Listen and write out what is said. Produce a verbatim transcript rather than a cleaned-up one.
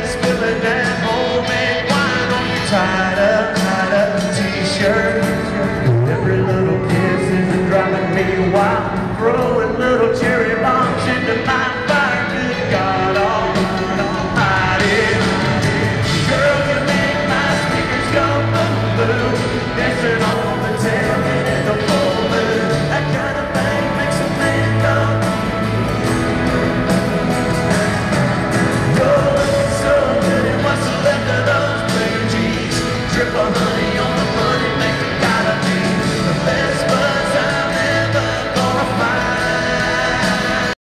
spilling that homemade wine on your tied up, tied up t-shirt. Every little kiss is driving me wild, throwing little cherry bombs into my